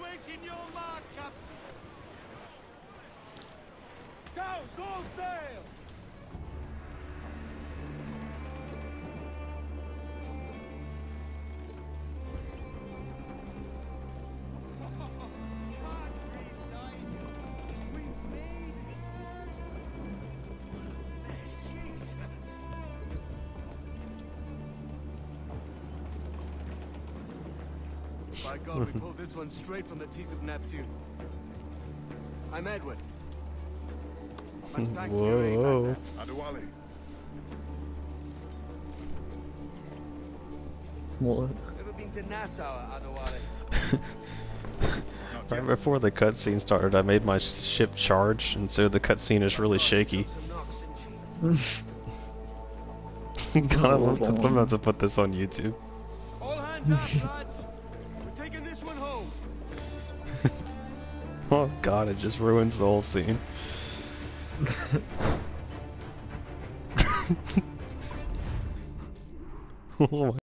Awaiting your mark, Captain. Cows, all sail! By God, we pulled this one straight from the teeth of Neptune. I'm Edward. Much thanks for your aid back there. Adewale. What? Ever been to Nassau, Adewale? Right before the cutscene started, I made my ship charge, and so the cutscene is really shaky. I'm about to put this on YouTube. All hands up, lads. We're taking this one home. Oh god, it just ruins the whole scene. Oh my